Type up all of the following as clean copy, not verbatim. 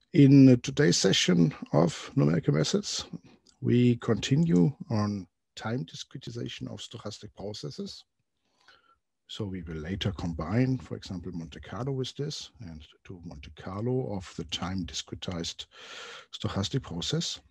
In today's session of numerical methods, we continue on time discretization of stochastic processes. So we will later combine, for example, Monte Carlo with this and do Monte Carlo of the time discretized stochastic process.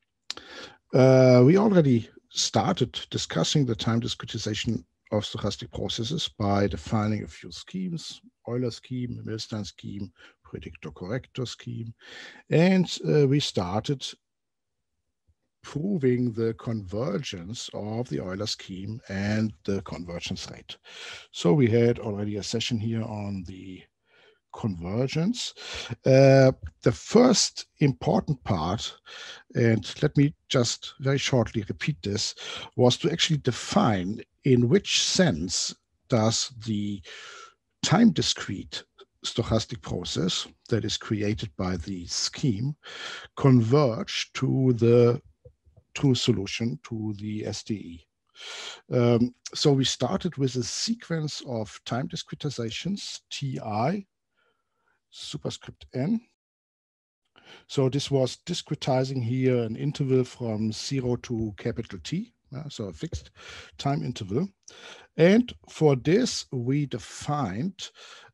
We already started discussing the time discretization of stochastic processes by defining a few schemes: Euler scheme, Milstein scheme, predictor-corrector scheme, and we started proving the convergence of the Euler scheme and the convergence rate. So we had already a session here on the convergence. The first important part, and let me just very shortly repeat this, was to actually define in which sense does the time discrete stochastic process that is created by the scheme converge to the true solution, to the SDE. So we started with a sequence of time discretizations, Ti, superscript n. So this was discretizing here an interval from 0 to capital T, so a fixed time interval. And for this, we defined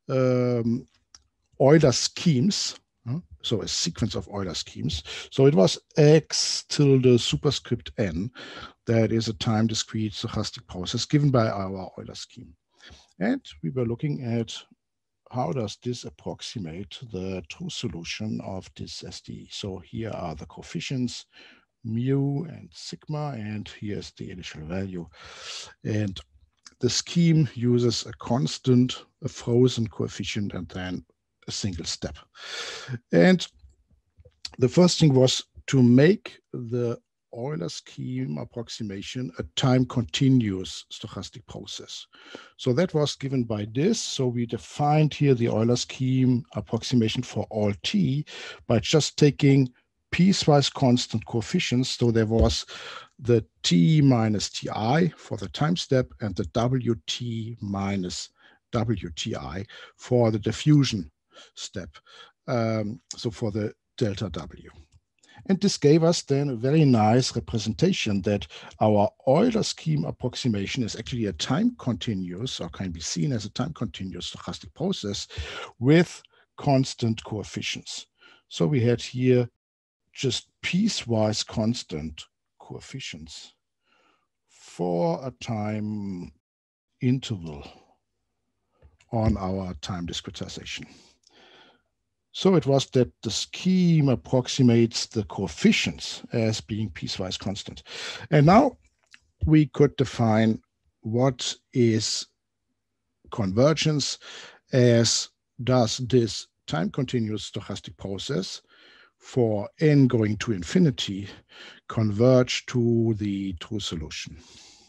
Euler schemes, so a sequence of Euler schemes. So it was x tilde superscript n, that is a time discrete stochastic process given by our Euler scheme. And we were looking at how does this approximate the true solution of this SDE. So here are the coefficients, mu and sigma, and here's the initial value. And the scheme uses a constant, a frozen coefficient, and then a single step. And the first thing was to make the Euler scheme approximation a time continuous stochastic process. So that was given by this. So we defined here the Euler scheme approximation for all t by just taking piecewise constant coefficients. So there was the t minus ti for the time step and the wt minus wti for the diffusion step, so for the delta w. And this gave us then a very nice representation that our Euler scheme approximation is actually a time continuous, or can be seen as a time continuous stochastic process with constant coefficients. So we had here just piecewise constant coefficients for a time interval on our time discretization. So it was that the scheme approximates the coefficients as being piecewise constant. And now we could define what is convergence, as does this time continuous stochastic process for n going to infinity converge to the true solution.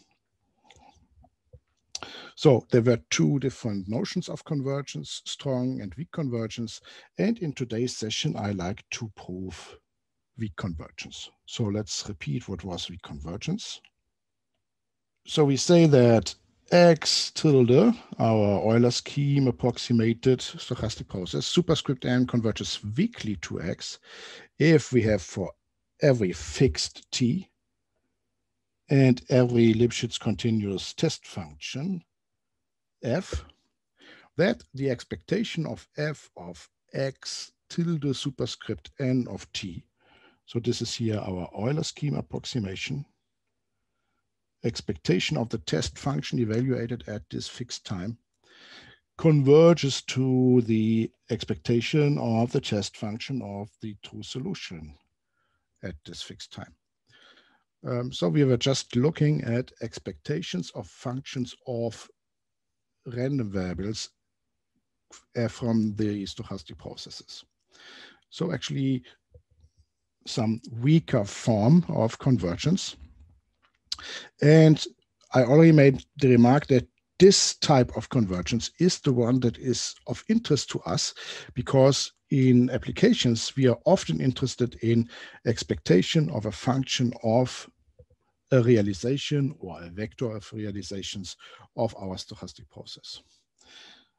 So there were two different notions of convergence, strong and weak convergence. And in today's session, I like to prove weak convergence. So let's repeat what was weak convergence. So we say that x tilde, our Euler scheme approximated stochastic process, superscript n converges weakly to x if we have for every fixed t and every Lipschitz continuous test function f, that the expectation of f of x tilde superscript n of t, so this is here our Euler scheme approximation, expectation of the test function evaluated at this fixed time, converges to the expectation of the test function of the true solution at this fixed time. So we were just looking at expectations of functions of random variables from the stochastic processes. So actually some weaker form of convergence. And I already made the remark that this type of convergence is the one that is of interest to us, because in applications, we are often interested in expectation of a function of a realization or a vector of realizations of our stochastic process.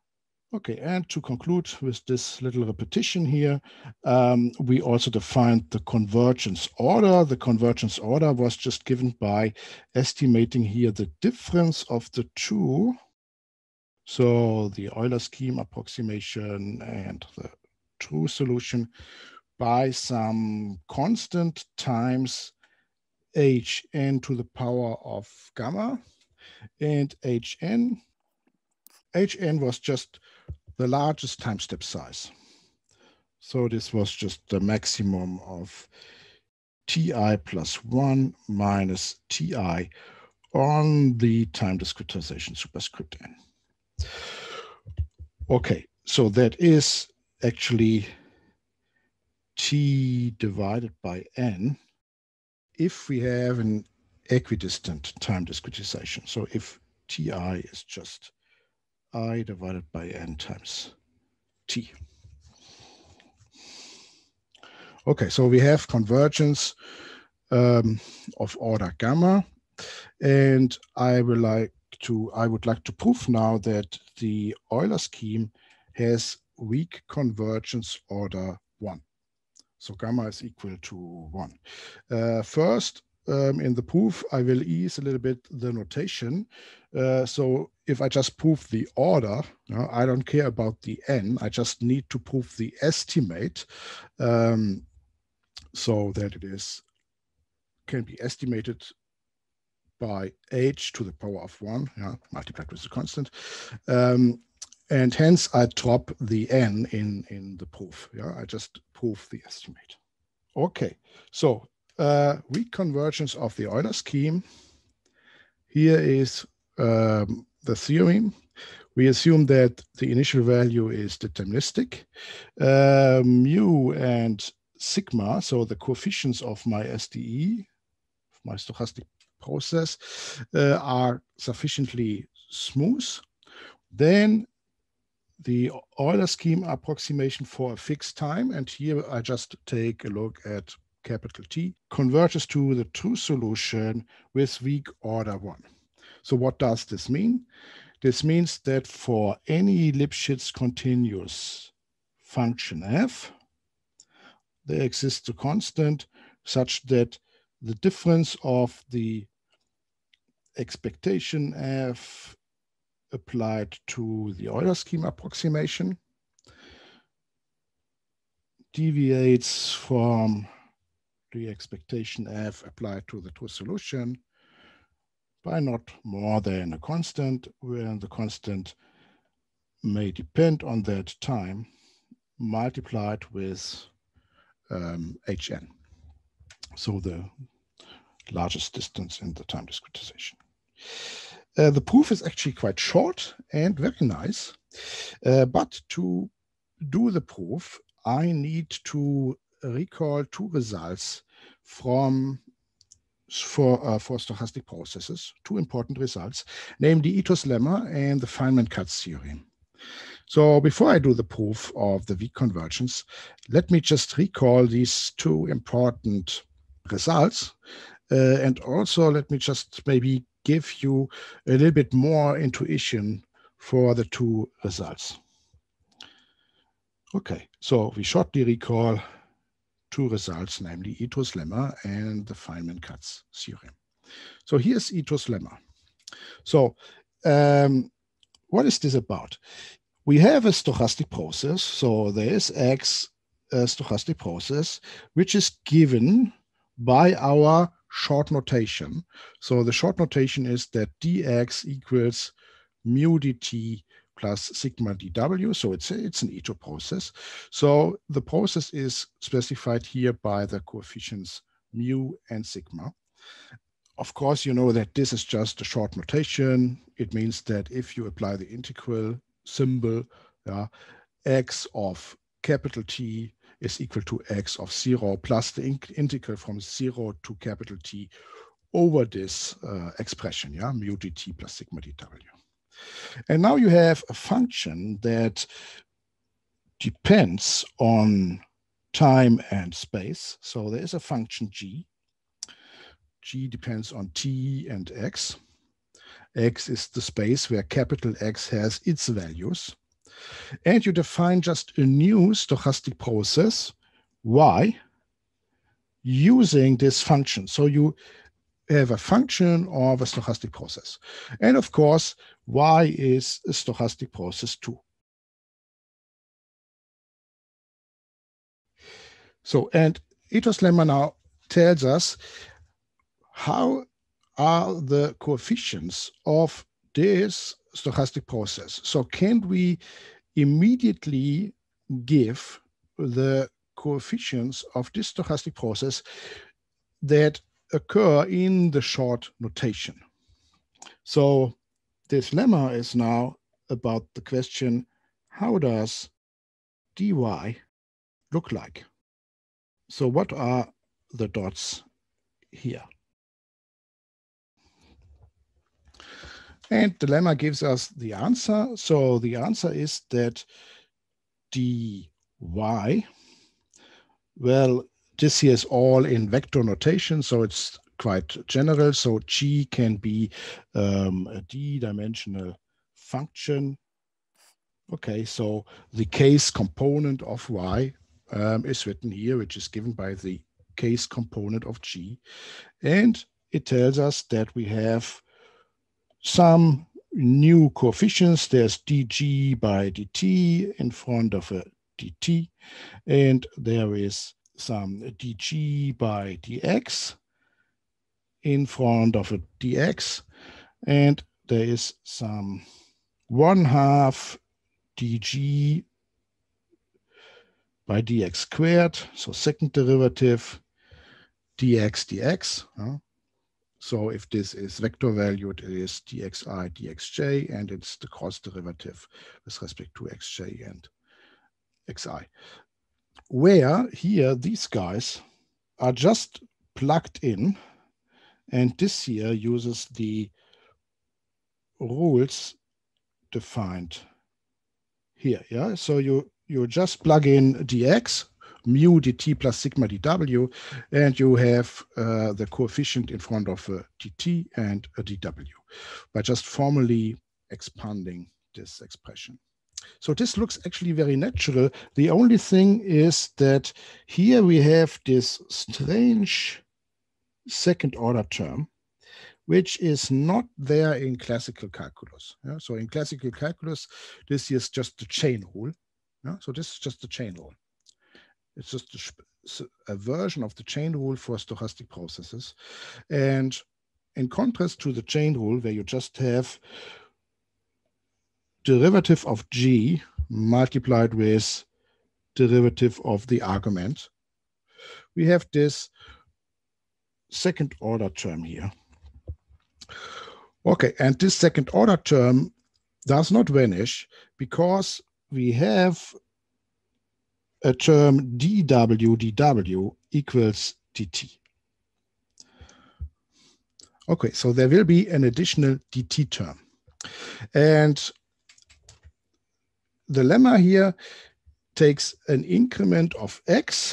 Okay, and to conclude with this little repetition here, we also defined the convergence order. The convergence order was just given by estimating here the difference of the two. So the Euler scheme approximation and the true solution by some constant times hn to the power of gamma, and hn was just the largest time step size. So this was just the maximum of ti plus 1 minus ti on the time discretization superscript n. Okay, so that is actually t divided by n if we have an equidistant time discretization. So if ti is just I divided by n times t. Okay, so we have convergence of order gamma, and I would like to prove now that the Euler scheme has weak convergence order 1. So gamma is equal to 1. First, in the proof, I will ease a little bit the notation. So if I just prove the order, I don't care about the n, I just need to prove the estimate, so that it can be estimated by h to the power of 1, multiplied with the constant. And hence I drop the n in the proof. I just prove the estimate. Okay, so weak convergence of the Euler scheme. Here is the theorem. We assume that the initial value is deterministic. Mu and sigma, so the coefficients of my SDE, my stochastic process, are sufficiently smooth. Then the Euler scheme approximation for a fixed time, and here I just take a look at capital T, converges to the true solution with weak order 1. So what does this mean? This means that for any Lipschitz continuous function f, there exists a constant such that the difference of the expectation f applied to the Euler scheme approximation deviates from the expectation f applied to the true solution by not more than a constant, where the constant may depend on that time multiplied with hn, so the largest distance in the time discretization. The proof is actually quite short and very nice, but to do the proof, I need to recall two results for stochastic processes, two important results, namely Ito's lemma and the Feynman-Katz theorem. So before I do the proof of the weak convergence, let me just recall these two important results. And also let me just maybe give you a little bit more intuition for the two results. Okay, so we shortly recall two results, namely Ito's lemma and the Feynman-Katz theorem. So here's Ito's lemma. So what is this about? We have a stochastic process. So there is X, a stochastic process, which is given by our short notation. So the short notation is that dx equals mu dt plus sigma dw. So it's an Ito process. So the process is specified here by the coefficients mu and sigma. Of course, you know that this is just a short notation. It means that if you apply the integral symbol, x of capital T is equal to x of 0 plus the integral from 0 to capital T over this expression, mu dt plus sigma dw. And now you have a function that depends on time and space. So there is a function g. G depends on t and x. X is the space where capital X has its values. And you define just a new stochastic process, y, using this function. So you have a function of a stochastic process. And of course, y is a stochastic process too. So, and Ito's lemma now tells us how are the coefficients of this stochastic process. So can we immediately give the coefficients of this stochastic process that occur in the short notation? So this lemma is now about the question, how does dy look like? So what are the dots here? And the lemma gives us the answer. So the answer is that dy, well, this here is all in vector notation, so it's quite general. So G can be a d-dimensional function. Okay, so the case component of y is written here, which is given by the case component of G. And it tells us that we have some new coefficients. There's dg by dt in front of a dt, and there is some dg by dx in front of a dx, and there is some 1/2 dg by dx squared, so second derivative, dx dx. So if this is vector valued, it is dxi dxj, and it's the cross derivative with respect to xj and xi. Where here these guys are just plugged in, and this here uses the rules defined here. Yeah, so you just plug in dx, mu dt plus sigma dw, and you have the coefficient in front of a dt and a dw by just formally expanding this expression. So this looks actually very natural. The only thing is that here we have this strange second order term, which is not there in classical calculus. Yeah? So in classical calculus, this is just the chain rule. Yeah? So this is just the chain rule. It's just a version of the chain rule for stochastic processes. And in contrast to the chain rule, where you just have derivative of g multiplied with derivative of the argument, we have this second order term here. Okay, and this second order term does not vanish because we have a term dw equals dt. Okay, so there will be an additional dt term. And the lemma here takes an increment of x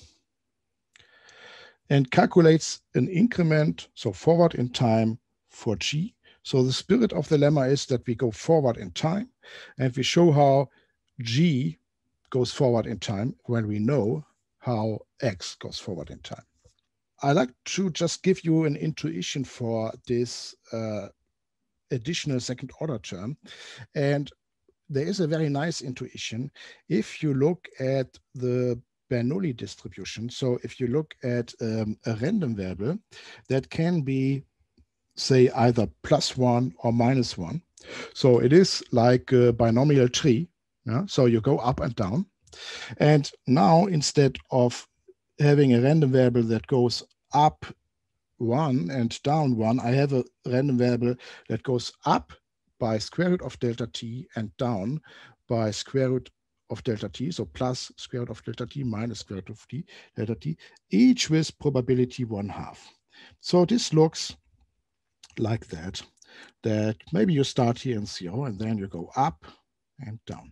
and calculates an increment, so forward in time, for g. So the spirit of the lemma is that we go forward in time, and we show how g goes forward in time when we know how x goes forward in time. I like to just give you an intuition for this additional second order term. And there is a very nice intuition if you look at the Bernoulli distribution. So if you look at a random variable that can be, say, either +1 or -1. So it is like a binomial tree. Yeah? So you go up and down. And now instead of having a random variable that goes up 1 and down 1, I have a random variable that goes up by square root of delta t and down by square root of delta t, so plus square root of delta t minus square root of delta t, each with probability 1/2. So this looks like that maybe you start here in 0 and then you go up and down,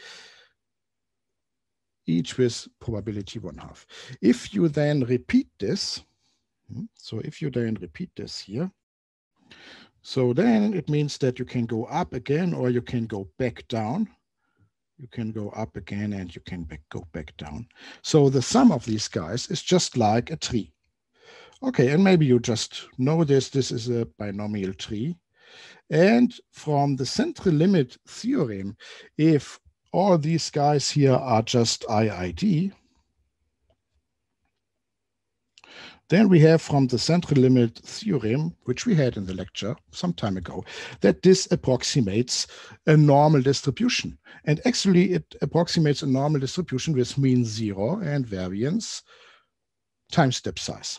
each with probability 1/2. If you then repeat this, so if you then repeat this here, so then it means that you can go up again or you can go back down You can go up again and you can go back down. So the sum of these guys is just like a tree. Okay, and maybe you just know this. This is a binomial tree. And from the central limit theorem, if all these guys here are just IID, then we have from the central limit theorem, which we had in the lecture some time ago, that this approximates a normal distribution. And actually, it approximates a normal distribution with mean 0 and variance times step size.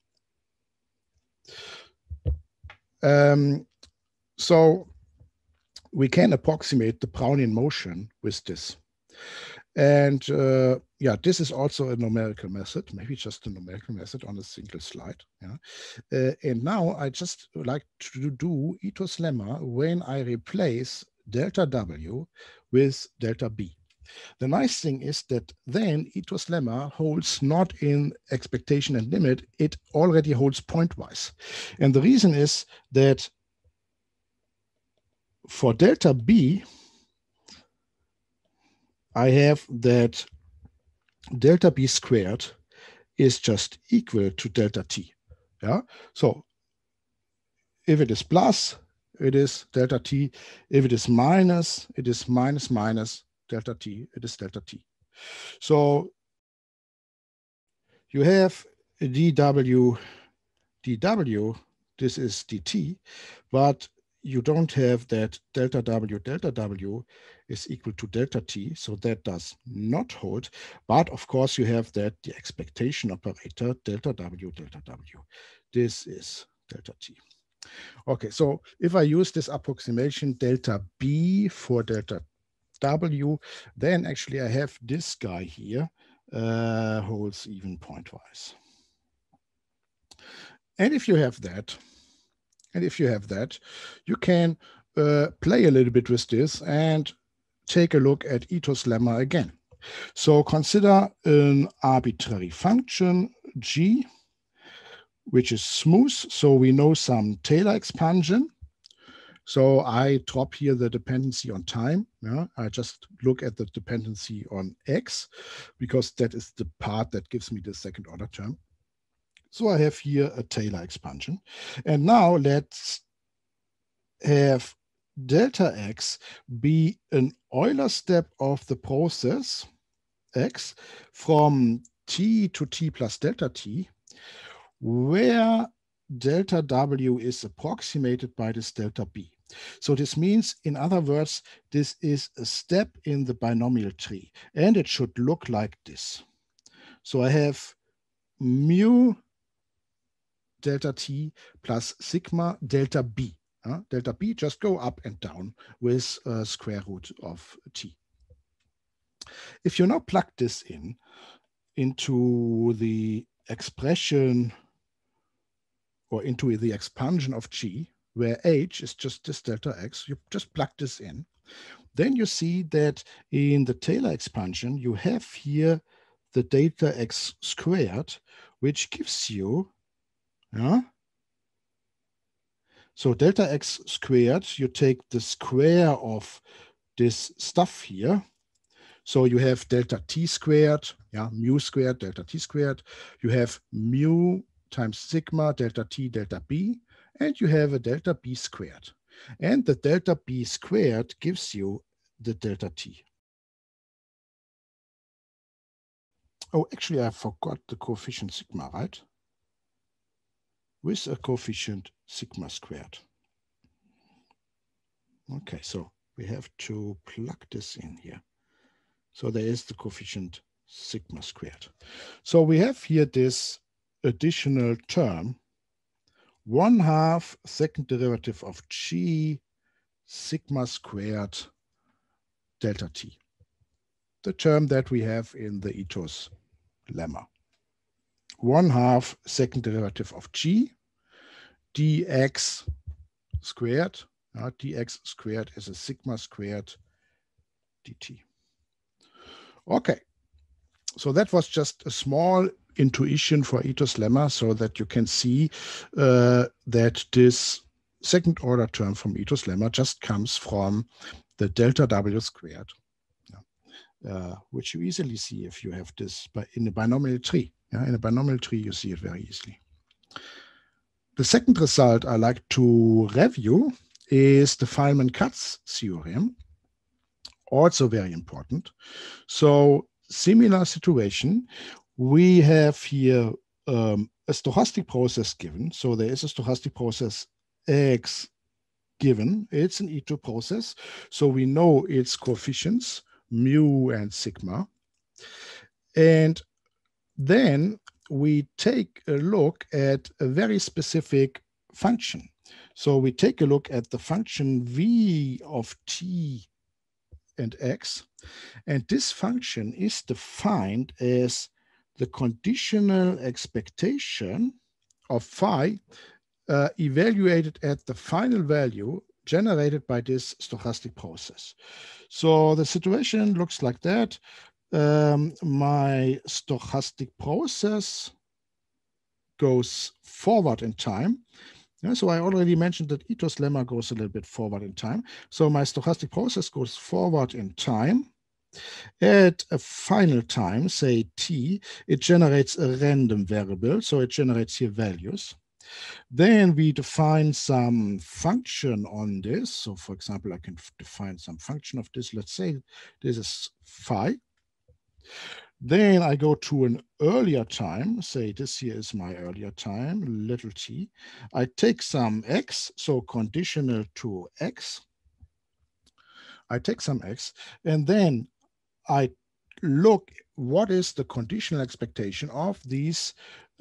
So we can approximate the Brownian motion with this. And yeah, this is also a numerical method, maybe just a numerical method on a single slide. Yeah. And now I just like to do Ito's lemma when I replace delta W with delta B. The nice thing is that then Ito's lemma holds not in expectation and limit, it already holds pointwise. And the reason is that for delta B, I have that delta B squared is just equal to delta T. Yeah. So if it is plus, it is delta T. If it is minus, it is minus minus delta T. It is delta T. So you have dW, this is dt, but you don't have that delta W is equal to delta T, so that does not hold. But of course, you have that the expectation operator, delta W. This is delta T. Okay, so if I use this approximation, delta B for delta W, then actually I have this guy here, holds even pointwise. And if you have that, you can play a little bit with this and take a look at Ito's lemma again. So consider an arbitrary function G, which is smooth. So we know some Taylor expansion. So I drop here the dependency on time. Yeah? I just look at the dependency on X, because that is the part that gives me the second order term. So I have here a Taylor expansion. And now let's have delta X be an Euler step of the process X from T to T plus delta T, where delta W is approximated by this delta B. So this means, in other words, this is a step in the binomial tree, and it should look like this. So I have mu delta T plus sigma delta B. Delta B just go up and down with square root of T. If you now plug this into the expression or into the expansion of G, where H is just this delta X, you just plug this in. Then you see that in the Taylor expansion, you have here the delta X squared, which gives you, so delta X squared, you take the square of this stuff here. So you have delta T squared, mu squared, delta T squared. You have mu times sigma, delta T, delta B, and you have a delta B squared. And the delta B squared gives you the delta T. Oh, actually, I forgot the coefficient sigma, right? With a coefficient sigma squared. Okay, so we have to plug this in here. So there is the coefficient sigma squared. So we have here this additional term, 1/2 second derivative of G sigma squared delta T, the term that we have in the Ito's lemma. 1/2 second derivative of G dx squared. Dx squared is a sigma squared dt. Okay, so that was just a small intuition for Ito's lemma, so that you can see that this second order term from Ito's lemma just comes from the delta W squared which you easily see if you have this in a binomial tree. Yeah, in a binomial tree, you see it very easily. The second result I like to review is the Feynman-Katz theorem, also very important. So similar situation, we have here a stochastic process given. So there is a stochastic process X given. It's an E2 process. So we know its coefficients, mu and sigma. And then we take a look at a very specific function. So we take a look at the function v of t and x. And this function is defined as the conditional expectation of phi evaluated at the final value generated by this stochastic process. So the situation looks like that. My stochastic process goes forward in time. Yeah, so I already mentioned that Ito's lemma goes a little bit forward in time. So my stochastic process goes forward in time. At a final time, say t, it generates a random variable. So it generates here values. Then we define some function on this. So for example, I can define some function of this. Let's say this is phi. Then I go to an earlier time, say this here is my earlier time, little t. I take some x, so conditional to x. I take some x, and then I look what is the conditional expectation of these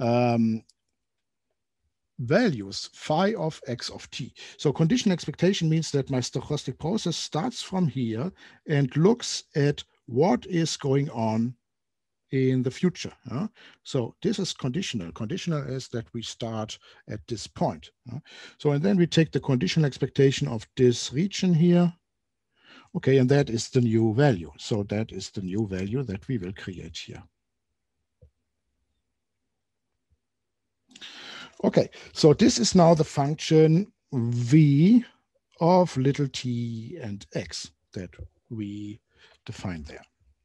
values, phi of x of t. So conditional expectation means that my stochastic process starts from here and looks at what is going on in the future. So this is conditional. Conditional is that we start at this point. So, and then we take the conditional expectation of this region here. Okay, and that is the new value. So that is the new value that we will create here. Okay, so this is now the function v of little t and x that we define there.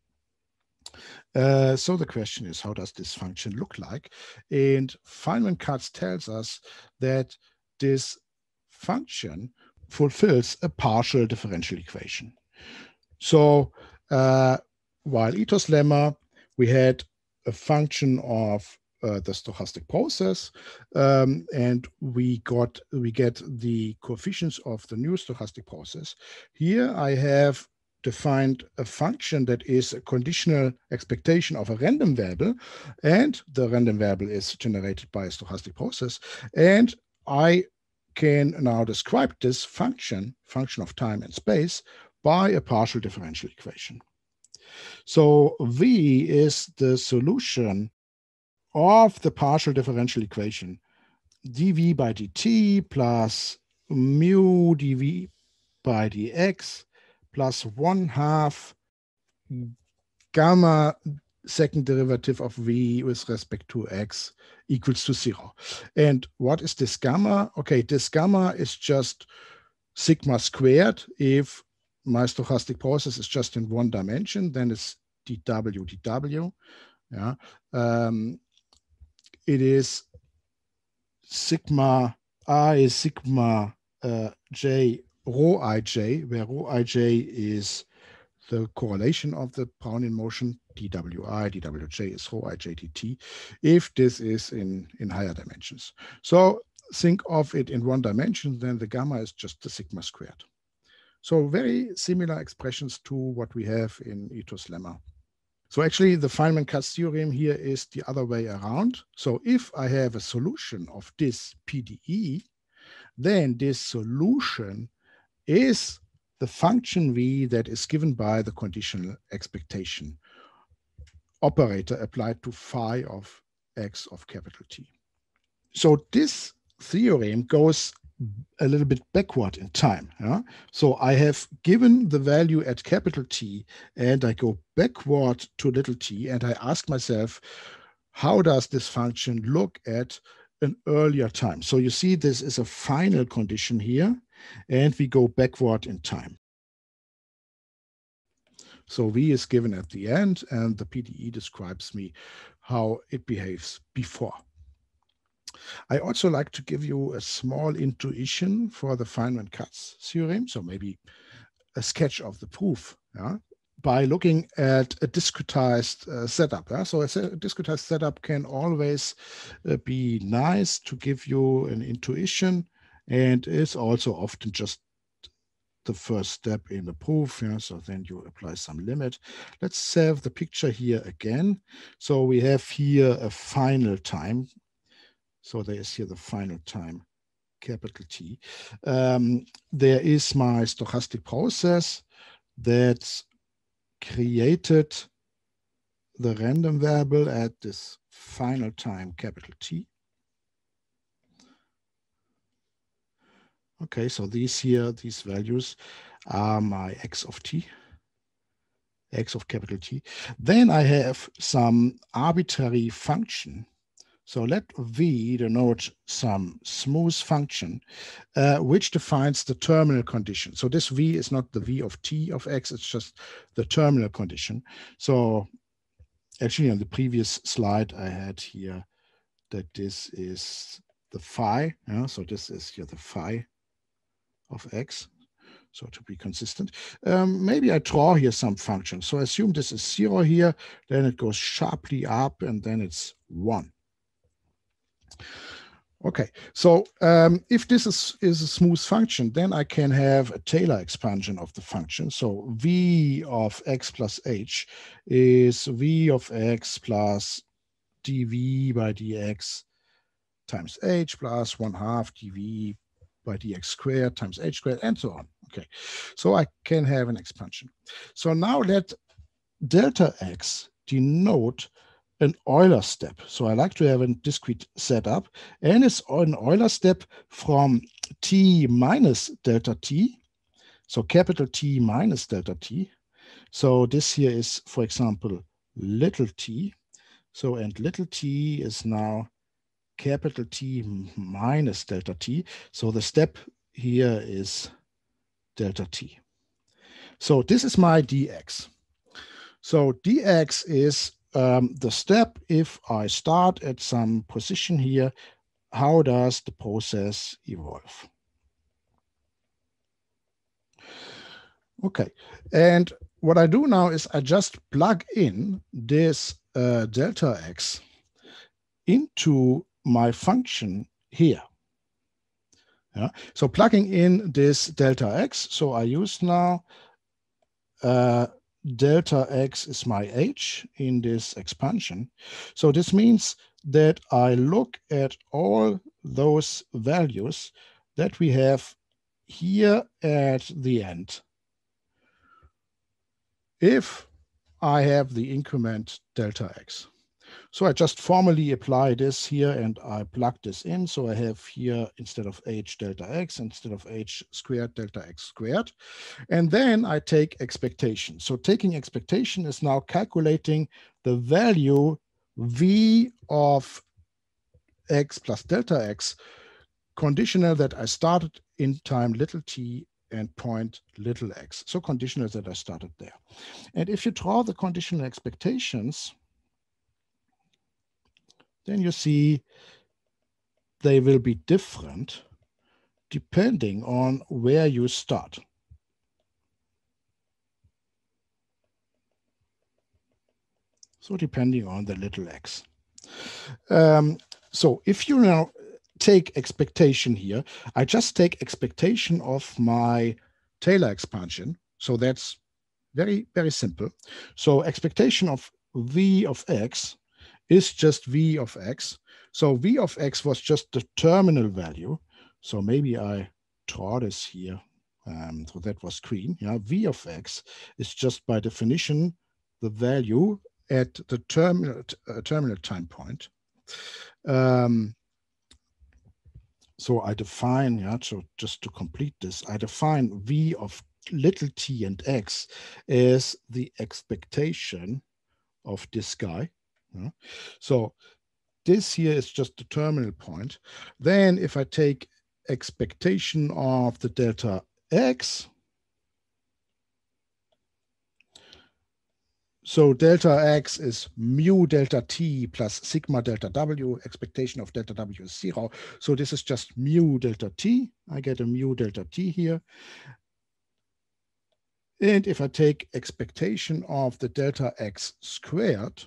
So the question is, how does this function look like? And Feynman-Katz tells us that this function fulfills a partial differential equation. So while Ito's lemma, we had a function of the stochastic process, and we get the coefficients of the new stochastic process. Here I have defined a function that is a conditional expectation of a random variable, and the random variable is generated by a stochastic process. And I can now describe this function of time and space, by a partial differential equation. So V is the solution of the partial differential equation, dv by dt plus mu dv by dx plus 1/2 gamma second derivative of v with respect to x equals to 0. And what is this gamma? Okay, this gamma is just sigma squared. If my stochastic process is just in one dimension, then it's dw. Yeah, it is sigma I is sigma j rho ij, where rho ij is the correlation of the Brownian motion. dwi is rho ij dt, if this is in higher dimensions. So think of it in one dimension, then the gamma is just the sigma squared. So very similar expressions to what we have in Ito's lemma. So actually the Feynman-Katz theorem here is the other way around. So if I have a solution of this PDE, then this solution is the function v that is given by the conditional expectation operator applied to phi of x of capital T. So this theorem goes a little bit backward in time. Yeah? So I have given the value at capital T, and I go backward to little t, and I ask myself, how does this function look at an earlier time? So you see this is a final condition here, and we go backward in time. So V is given at the end, and the PDE describes me how it behaves before. I also like to give you a small intuition for the Feynman-Katz theorem, so maybe a sketch of the proof, yeah, by looking at a discretized setup. Yeah? So a discretized setup can always be nice to give you an intuition, and is also often just the first step in the proof. Yeah? So then you apply some limit. Let's save the picture here again. So we have here a final time. So there is here the final time, capital T. There is my stochastic process that created the random variable at this final time, capital T. Okay, so these values are my x of t, x of capital T. Then I have some arbitrary function. So let V denote some smooth function, which defines the terminal condition. So this V is not the V of t of x, it's just the terminal condition. So actually on the previous slide I had here that this is the phi. Yeah? So this is here the phi of x. So to be consistent, maybe I draw here some function. So assume this is 0 here, then it goes sharply up, and then it's 1. Okay, so if this is a smooth function, then I can have a Taylor expansion of the function. So v of x plus h is v of x plus dv by dx times h plus 1/2 dv by dx squared times h squared, and so on. Okay, so I can have an expansion. So now let delta x denote an Euler step. So I like to have a discrete setup, and it's an Euler step from t minus delta t, so capital T minus delta t. So this here is, for example, little t. So, and little t is now capital T minus delta t. So the step here is delta t. So this is my dx. So dx is the step if I start at some position here. How does the process evolve? Okay, and what I do now is I just plug in this delta x into my function here. Yeah. So plugging in this delta x, so I use now delta x is my h in this expansion. So this means that I look at all those values that we have here at the end. If I have the increment delta x. So I just formally apply this here and I plug this in. So I have here, instead of h delta x, instead of h squared delta x squared. And then I take expectation. So taking expectation is now calculating the value v of x plus delta x, conditional that I started in time little t and point little x. So conditional that I started there. And if you draw the conditional expectations, then you see they will be different depending on where you start. So depending on the little x. So if you now take expectation here, I just take expectation of my Taylor expansion. So that's very, very simple. So expectation of v of x is just v of x. So v of x was just the terminal value. So maybe I draw this here. So that was green. Yeah, v of x is just by definition the value at the terminal time point. So I define, yeah, so just to complete this, I define v of little t and x as the expectation of this guy. Yeah. So this here is just the terminal point. Then if I take expectation of the delta x, So delta x is mu delta t plus sigma delta w. Expectation of delta w is 0. So this is just mu delta t. I get a mu delta t here. And if I take expectation of the delta x squared,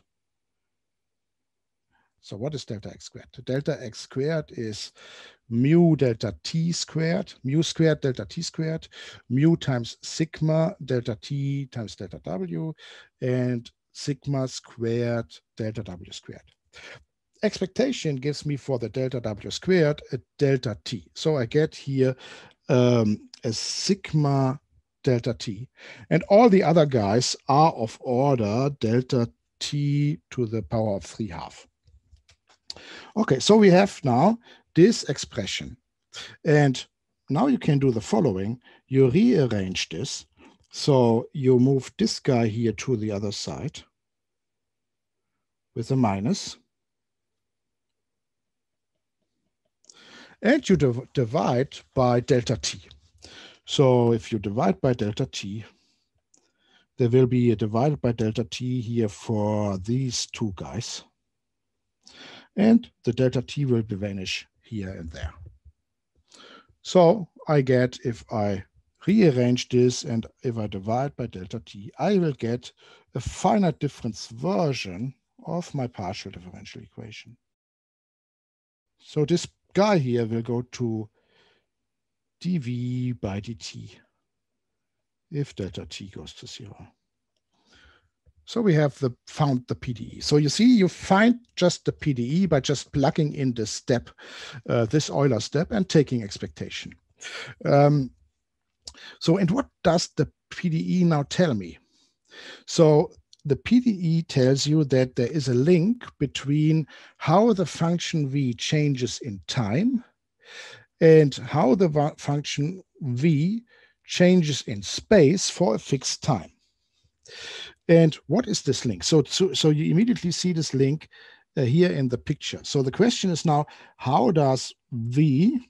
so what is delta x squared? The delta x squared is mu delta t squared, mu squared delta t squared, mu times sigma delta t times delta w, and sigma squared delta w squared. Expectation gives me for the delta w squared a delta t. So I get here a sigma delta t. And all the other guys are of order delta t to the power of 3/2. Okay, so we have now this expression. And now you can do the following. You rearrange this. So you move this guy here to the other side with a minus. And you divide by delta t. So if you divide by delta t, there will be a divided by delta t here for these two guys. And the delta t will vanish here and there. So I get, if I rearrange this and if I divide by delta t, I will get a finite difference version of my partial differential equation. So this guy here will go to dv by dt if delta t goes to 0. So we have found the PDE. So you see, you find just the PDE by just plugging in this step, this Euler step, and taking expectation. And what does the PDE now tell me? So the PDE tells you that there is a link between how the function v changes in time and how the function v changes in space for a fixed time. And what is this link? So you immediately see this link here in the picture. So the question is now, how does v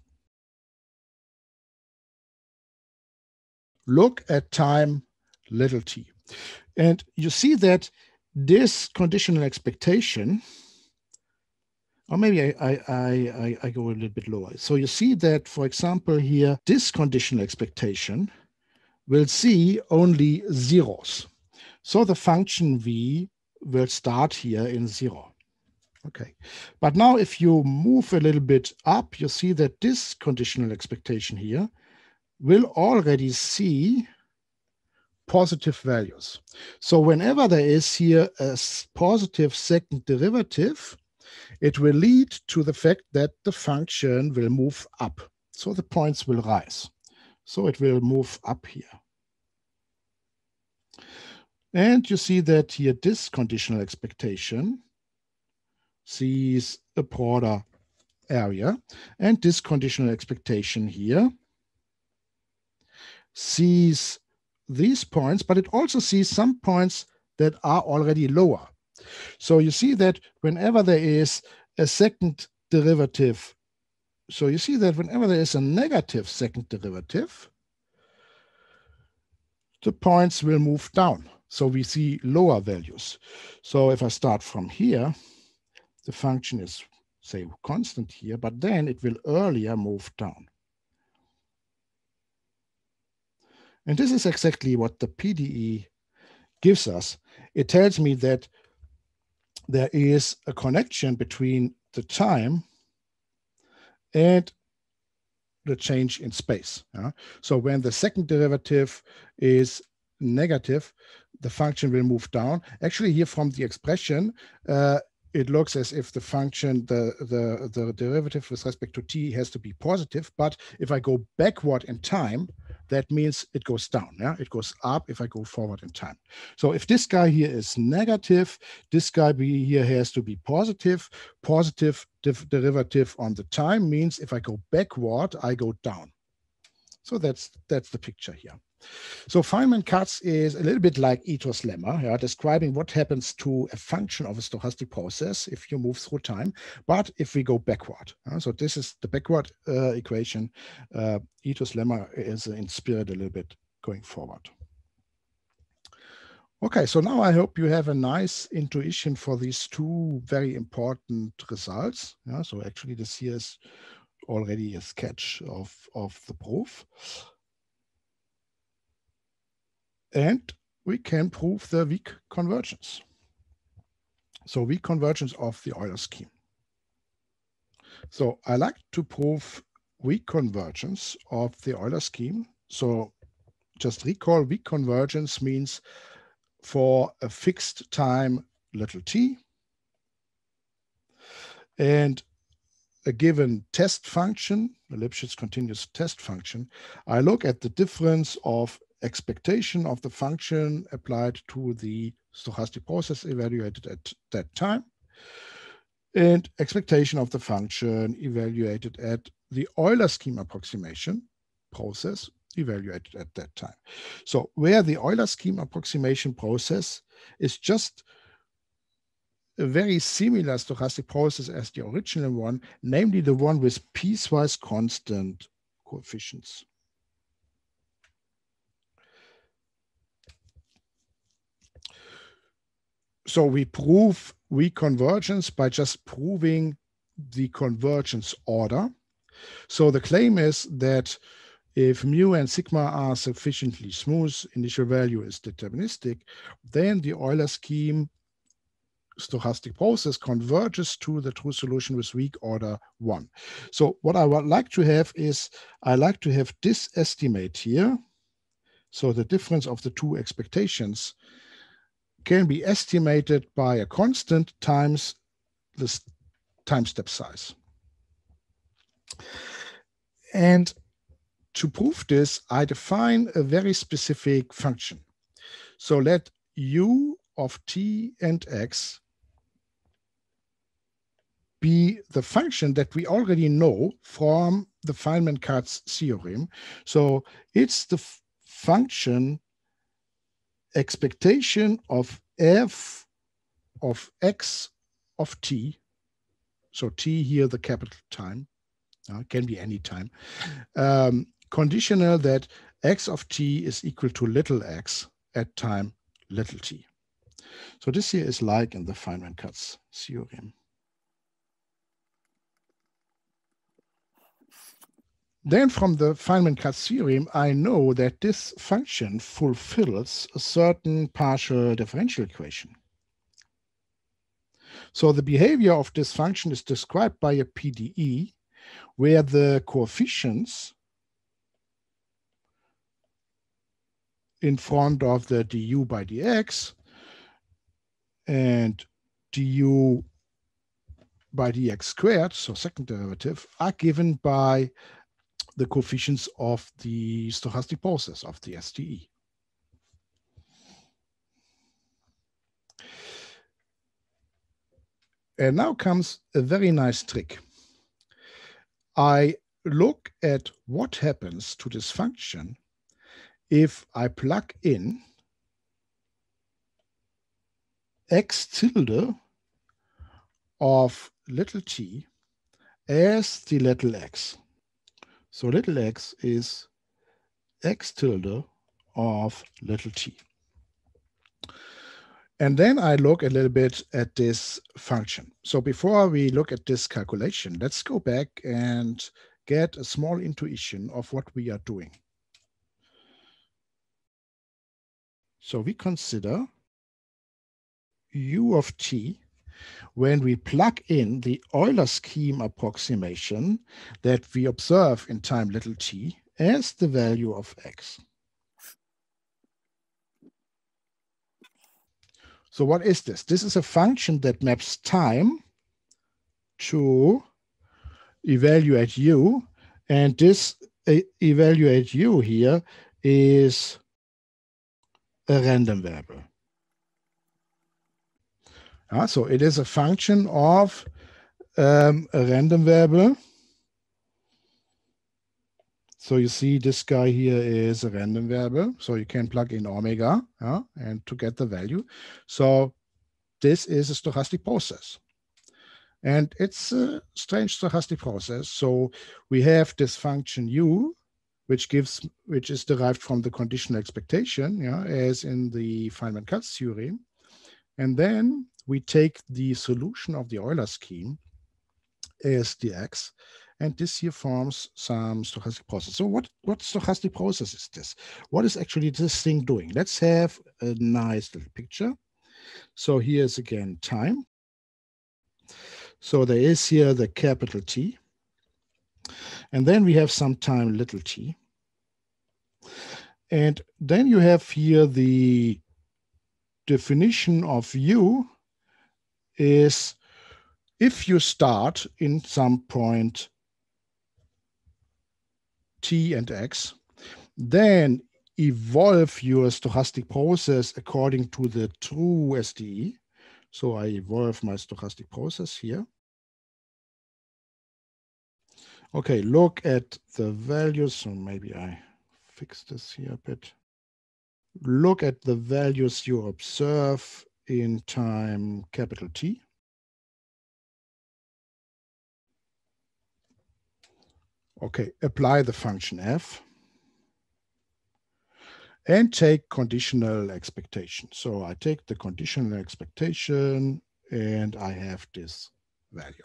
look at time little t? And you see that this conditional expectation, or maybe I go a little bit lower. So you see that, for example, here, this conditional expectation will see only zeros. So the function v will start here in 0. Okay, but now if you move a little bit up, you see that this conditional expectation here will already see positive values. So whenever there is here a positive second derivative, it will lead to the fact that the function will move up. So the points will rise. So it will move up here. And you see that here this conditional expectation sees a broader area, and this conditional expectation here sees these points, but it also sees some points that are already lower. So you see that whenever there is a second derivative, so you see that whenever there is a negative second derivative, the points will move down. So we see lower values. So if I start from here, the function is, say, constant here, but then it will earlier move down. And this is exactly what the PDE gives us. It tells me that there is a connection between the time and the change in space. So when the second derivative is negative, the function will move down. Actually, here from the expression, it looks as if the function, the derivative with respect to t has to be positive. But if I go backward in time, that means it goes down. Yeah, it goes up if I go forward in time. So if this guy here is negative, this guy here has to be positive. Positive derivative on the time means if I go backward, I go down. So that's the picture here. So Feynman-Katz is a little bit like Ito's lemma, describing what happens to a function of a stochastic process if you move through time, but if we go backward. So this is the backward equation. Ito's lemma is in spirit a little bit going forward. Okay, so now I hope you have a nice intuition for these two very important results. Yeah, so actually this here is already a sketch of the proof. And we can prove the weak convergence. So weak convergence of the Euler scheme. So I like to prove weak convergence of the Euler scheme. So just recall, weak convergence means for a fixed time little t and a given test function, the Lipschitz continuous test function, I look at the difference of expectation of the function applied to the stochastic process evaluated at that time and expectation of the function evaluated at the Euler scheme approximation process evaluated at that time. So where the Euler scheme approximation process is just a very similar stochastic process as the original one, namely the one with piecewise constant coefficients. So we prove weak convergence by just proving the convergence order. So the claim is that if mu and sigma are sufficiently smooth, initial value is deterministic, then the Euler scheme stochastic process converges to the true solution with weak order 1. So what I would like to have is, I like to have this estimate here. So the difference of the two expectations can be estimated by a constant times the time step size. And to prove this, I define a very specific function. So let u of t and x be the function that we already know from the Feynman-Katz theorem. So it's the function expectation of f of x of t. So t here, the capital time, can be any time, conditional that x of t is equal to little x at time little t. So this here is like in the Feynman-Katz theorem. Then from the Feynman-Katz theorem, I know that this function fulfills a certain partial differential equation. So the behavior of this function is described by a PDE where the coefficients in front of the du by dx and du by dx squared, so second derivative, are given by the coefficients of the stochastic process of the STE. And now comes a very nice trick. I look at what happens to this function if I plug in x tilde of little t as the little x. So little x is x tilde of little t. And then I look a little bit at this function. So before we look at this calculation, let's go back and get a small intuition of what we are doing. So we consider u of t when we plug in the Euler scheme approximation that we observe in time little t as the value of x. So what is this? This is a function that maps time to evaluate u, and this evaluate u here is a random variable. So it is a function of a random variable. So you see this guy here is a random variable. So you can plug in omega and to get the value. So this is a stochastic process. And it's a strange stochastic process. So we have this function u, which is derived from the conditional expectation, yeah, as in the Feynman-Katz theorem. And then we take the solution of the Euler scheme as dx, and this here forms some stochastic process. So what stochastic process is this? What is actually this thing doing? Let's have a nice little picture. So here's again time. So there is here the capital T. And then we have some time little t. And then you have here the definition of u is if you start in some point t and x, then evolve your stochastic process according to the true SDE. So I evolve my stochastic process here. Okay, look at the values. So maybe I fix this here a bit. Look at the values you observe in time capital T. Okay, apply the function f and take conditional expectation. So I take the conditional expectation and I have this value.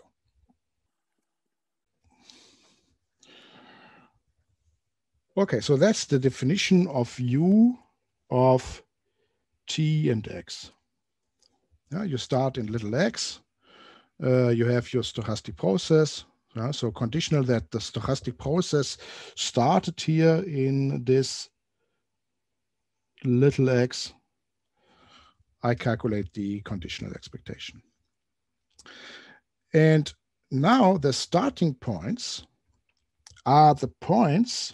Okay, so that's the definition of u of t and x. Yeah, you start in little x. You have your stochastic process. So conditional that the stochastic process started here in this little x, I calculate the conditional expectation. And now the starting points are the points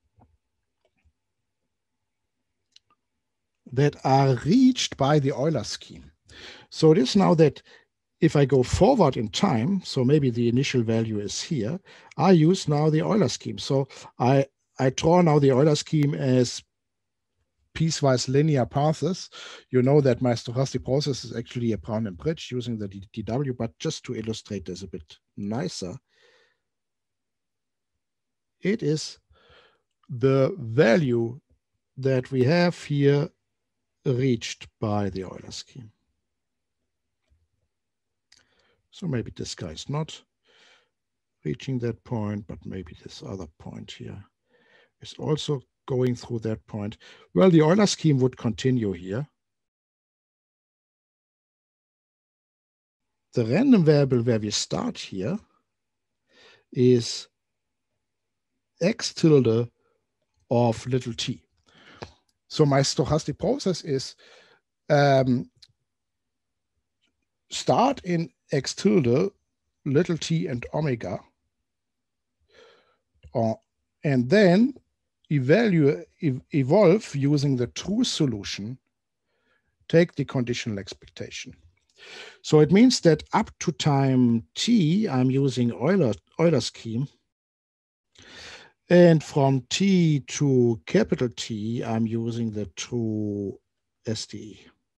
that are reached by the Euler scheme. So it is now that if I go forward in time, so maybe the initial value is here, I use now the Euler scheme. So I draw now the Euler scheme as piecewise linear paths. You know that my stochastic process is actually a Brown and Bridge using the DW, but just to illustrate this a bit nicer, it is the value that we have here reached by the Euler scheme. So maybe this guy is not reaching that point, but maybe this other point here is also going through that point. Well, the Euler scheme would continue here. The random variable where we start here is x tilde of little t. So my stochastic process is start in x tilde, little t and omega, and then evolve using the true solution, take the conditional expectation. So it means that up to time t, I'm using Euler scheme. And from t to capital T, I'm using the true SDE.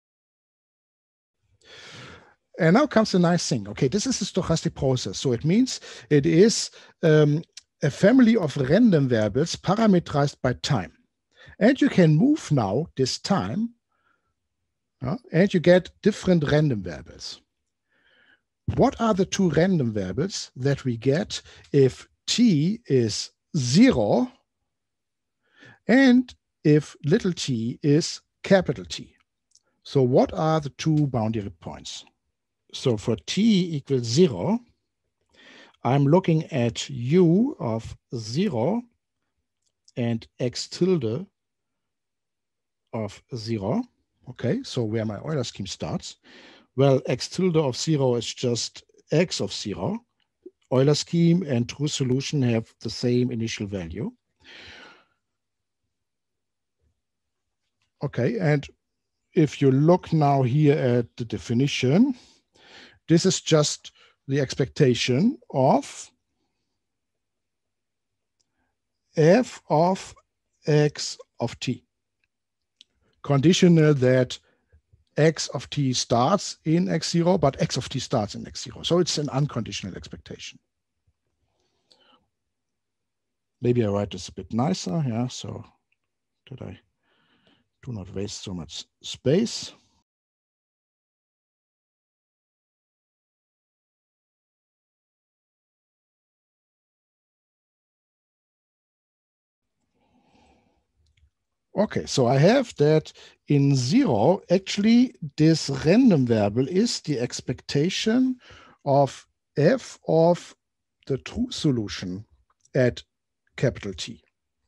And now comes the nice thing. Okay, this is a stochastic process. So it means it is a family of random variables parameterized by time. And you can move now this time, and you get different random variables. What are the two random variables that we get if t is 0 and if little t is capital T? So what are the two boundary points? So for t equals 0, I'm looking at u of 0 and x tilde of 0. Okay, so where my Euler scheme starts. Well, x tilde of 0 is just x of 0. Euler scheme and true solution have the same initial value. Okay, and if you look now here at the definition, this is just the expectation of f of x of t, conditional that x of t starts in x0, but x of t starts in x0. So it's an unconditional expectation. Maybe I write this a bit nicer, yeah, so that I do not waste so much space. Okay, so I have that in 0, actually this random variable is the expectation of f of the true solution at capital T.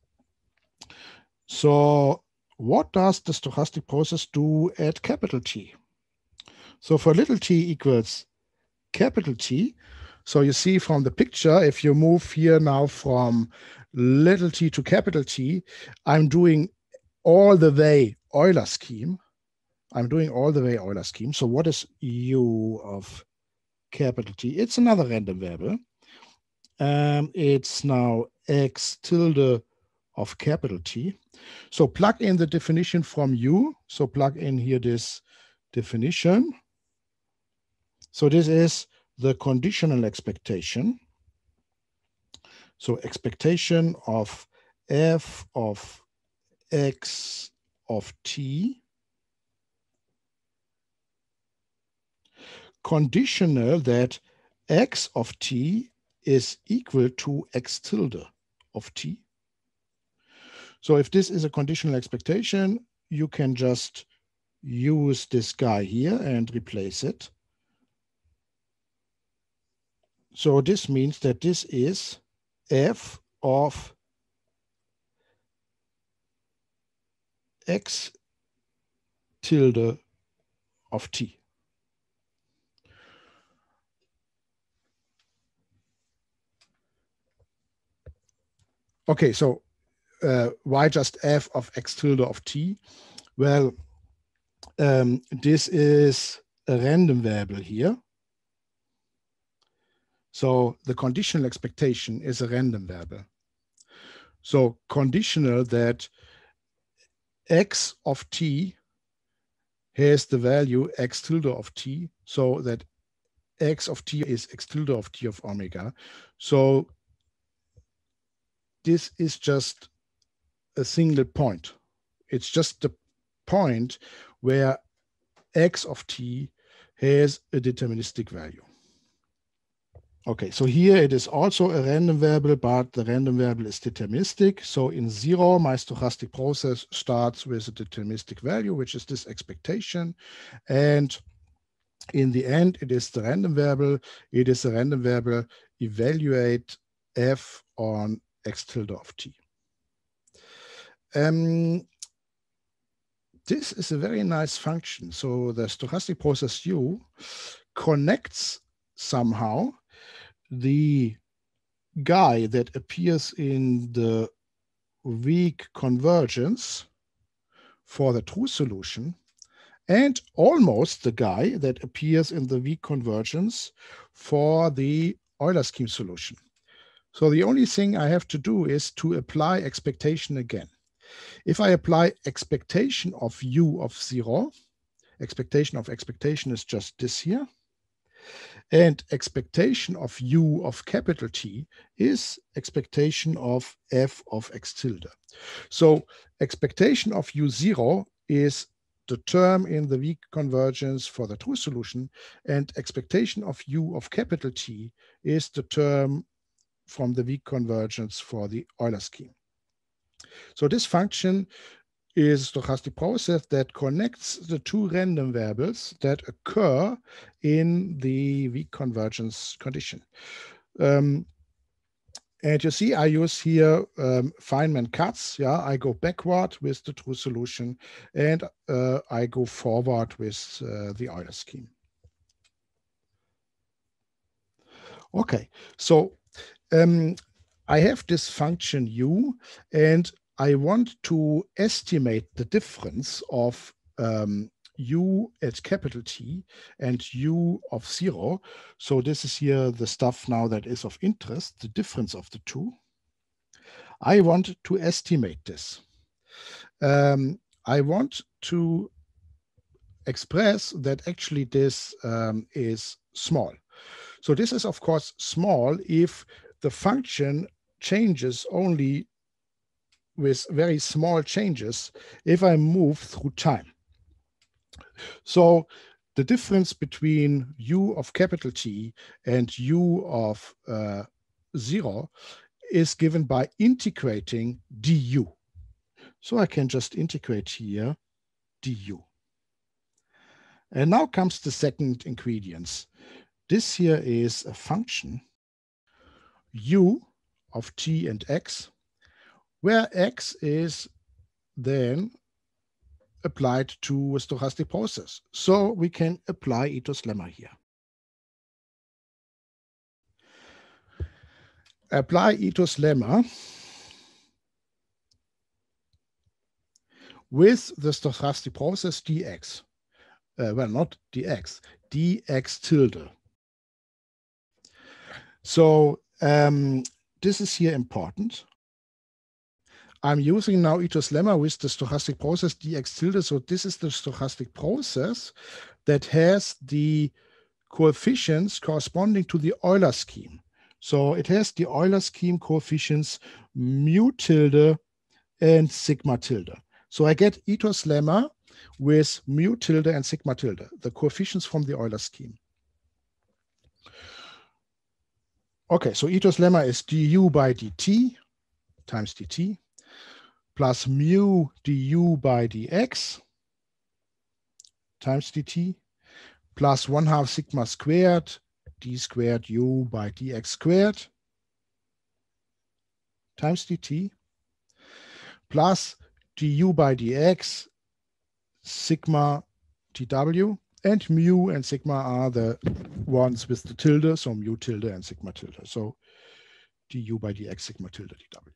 So what does the stochastic process do at capital T? So for little t equals capital T, so you see from the picture, if you move here now from little t to capital T, I'm doing all the way Euler scheme. I'm doing all the way Euler scheme. So what is u of capital T? It's another random variable. It's now x tilde of capital T. So plug in the definition from u. So plug in here this definition. So this is the conditional expectation. So expectation of f of x of t conditional that x of t is equal to x tilde of t. So if this is a conditional expectation, you can just use this guy here and replace it. So this means that this is f of x tilde of t. Okay, so why just f of x tilde of t? Well, this is a random variable here. So the conditional expectation is a random variable. So conditional that x of t has the value x tilde of t, so that x of t is x tilde of t of omega. So this is just a single point. It's just the point where x of t has a deterministic value. Okay, so here it is also a random variable, but the random variable is deterministic. So in 0, my stochastic process starts with a deterministic value, which is this expectation. And in the end, it is the random variable. It is a random variable, evaluate f on x tilde of t. This is a very nice function. So the stochastic process u connects somehow the guy that appears in the weak convergence for the true solution and almost the guy that appears in the weak convergence for the Euler scheme solution. So the only thing I have to do is to apply expectation again. If I apply expectation of u of 0, expectation of expectation is just this here. And expectation of u of capital T is expectation of f of x tilde. So expectation of u0 is the term in the weak convergence for the true solution, and expectation of u of capital T is the term from the weak convergence for the Euler scheme. So this function is a stochastic process that connects the two random variables that occur in the weak convergence condition. And you see, I use here Feynman cuts. Yeah, I go backward with the true solution, and I go forward with the Euler scheme. Okay, so I have this function u, and I want to estimate the difference of u at capital T and u of 0. So this is here the stuff now that is of interest, the difference of the two. I want to estimate this. I want to express that actually this is small. So this is, of course, small if the function changes only with very small changes if I move through time. So the difference between u of capital T and u of 0 is given by integrating du. So I can just integrate here du. And now comes the second ingredient. This here is a function u of t and x, where x is then applied to a stochastic process. So we can apply Ito's lemma here. Apply Ito's lemma with the stochastic process dx. Well, not dx, dx tilde. So this is here important. I'm using now Ito's lemma with the stochastic process dx tilde. So this is the stochastic process that has the coefficients corresponding to the Euler scheme. So it has the Euler scheme coefficients mu tilde and sigma tilde. So I get Ito's lemma with mu tilde and sigma tilde, the coefficients from the Euler scheme. Okay, so Ito's lemma is du by dt times dt plus mu du by dx times dt plus 1/2 sigma squared d squared u by dx squared times dt plus du by dx sigma tw, and mu and sigma are the ones with the tilde, so mu tilde and sigma tilde. So du by dx sigma tilde dw.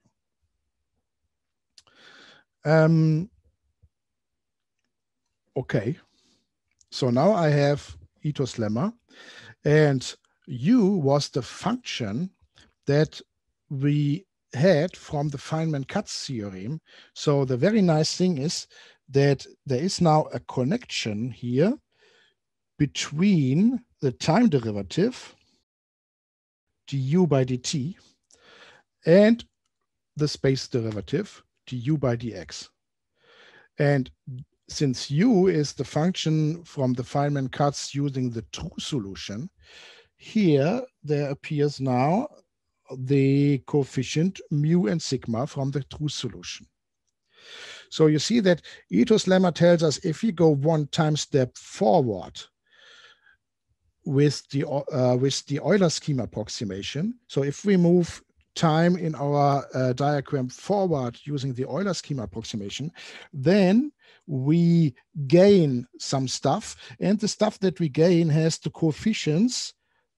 Okay, so now I have Ito's lemma, and u was the function that we had from the Feynman-Katz theorem. So the very nice thing is that there is now a connection here between the time derivative du by dt and the space derivative du by dx. And since u is the function from the Feynman-Katz using the true solution, here there appears now the coefficient mu and sigma from the true solution. So you see that Ito's lemma tells us if we go one time step forward with the Euler scheme approximation, so if we move time in our diagram forward using the Euler scheme approximation, then we gain some stuff, and the stuff that we gain has the coefficients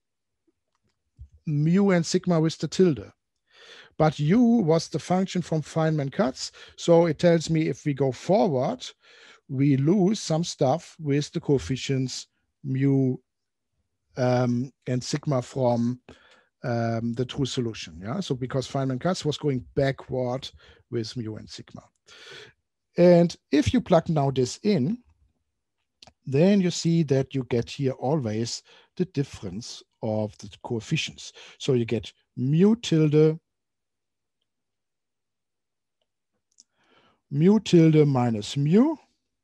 mu and sigma with the tilde. But u was the function from Feynman-Katz, so it tells me if we go forward, we lose some stuff with the coefficients mu and sigma from the true solution. Yeah, so because Feynman-Katz was going backward with mu and sigma. And if you plug now this in, then you see that you get here always the difference of the coefficients. So you get mu tilde minus mu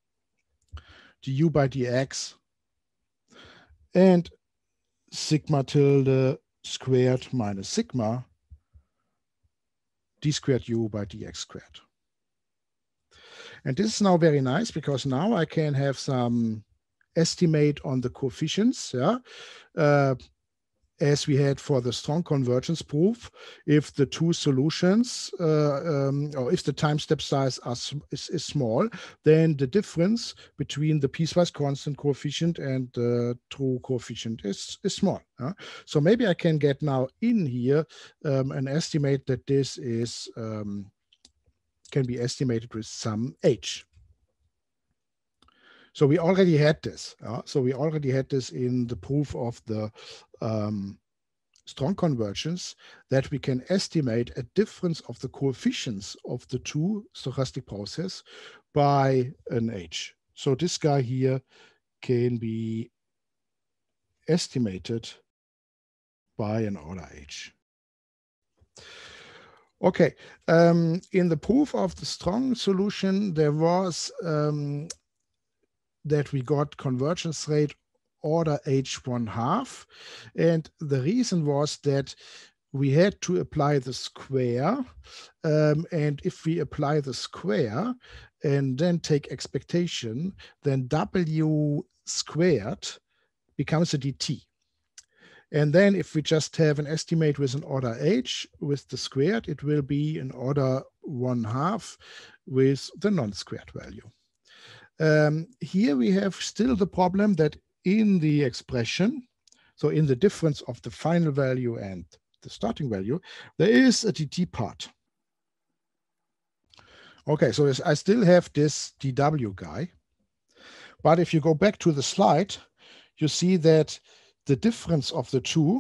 du by dx and sigma tilde squared minus sigma d squared u by dx squared. And this is now very nice because now I can have some estimate on the coefficients, yeah, as we had for the strong convergence proof. If the two solutions, or if the time step size is small, then the difference between the piecewise constant coefficient and the true coefficient is small. So maybe I can get now in here an estimate that this is can be estimated with some h. So we already had this. So we already had this in the proof of the strong convergence, that we can estimate a difference of the coefficients of the two stochastic process by an h. So this guy here can be estimated by an order h. Okay, in the proof of the strong solution, there was that we got convergence rate order h1/2. And the reason was that we had to apply the square. And if we apply the square and then take expectation, then W squared becomes a dt. And then if we just have an estimate with an order h with the squared, it will be an order 1/2 with the non-squared value. Here we have still the problem that in the expression, so in the difference of the final value and the starting value, there is a dt part. Okay, so I still have this dw guy. But if you go back to the slide, you see that the difference of the two,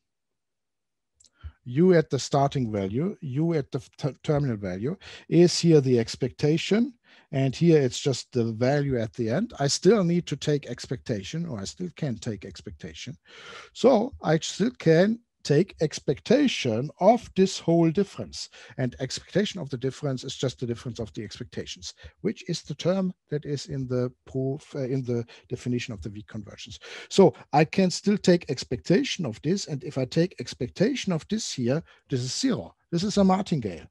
u at the starting value, u at the terminal value, is here the expectation. And here it's just the value at the end. I still need to take expectation, or I still can take expectation. So I still can take expectation of this whole difference. And expectation of the difference is just the difference of the expectations, which is the term that is in the proof, in the definition of the weak convergence. So I can still take expectation of this. And if I take expectation of this here, this is 0. This is a martingale.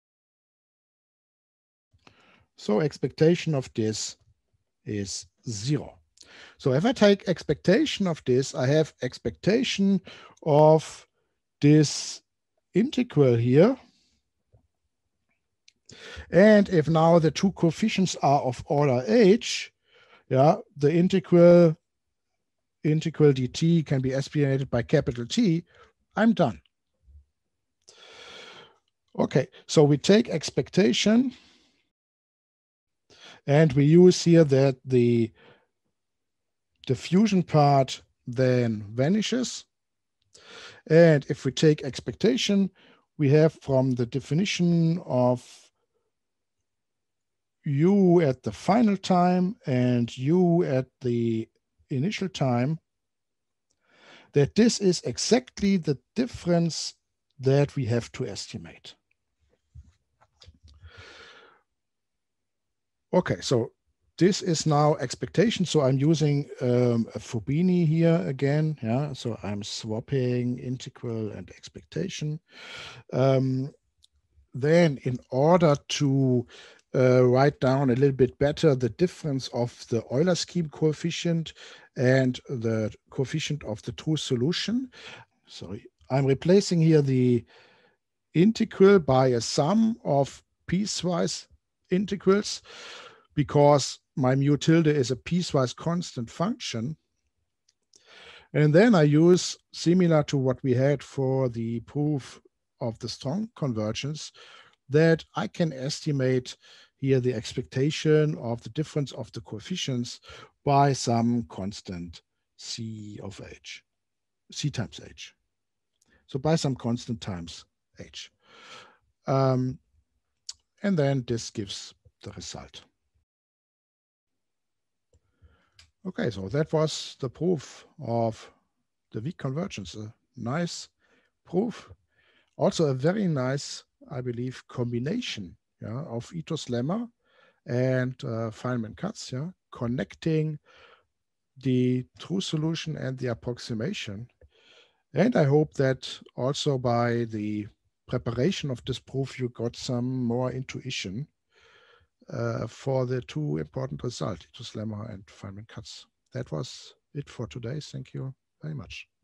So expectation of this is 0. So if I take expectation of this, I have expectation of this integral here. And if now the two coefficients are of order h, yeah, the integral dt can be estimated by capital T, I'm done. Okay, so we take expectation and we use here that the diffusion part then vanishes. And if we take expectation, we have from the definition of u at the final time and u at the initial time, that this is exactly the difference that we have to estimate. Okay, so this is now expectation. So I'm using a Fubini here again. Yeah, so I'm swapping integral and expectation. Then in order to write down a little bit better the difference of the Euler scheme coefficient and the coefficient of the true solution, sorry, I'm replacing here the integral by a sum of piecewise integrals, because my mu tilde is a piecewise constant function. And then I use, similar to what we had for the proof of the strong convergence, that I can estimate here the expectation of the difference of the coefficients by some constant c of h, c times h. So by some constant times h. And then this gives the result. Okay, so that was the proof of the weak convergence. A nice proof. Also a very nice, I believe, combination, yeah, of Ito's lemma and Feynman-Katz, yeah, connecting the true solution and the approximation. And I hope that also by the preparation of this proof, you got some more intuition for the two important results, Ito's lemma and Feynman-Katz. That was it for today. Thank you very much.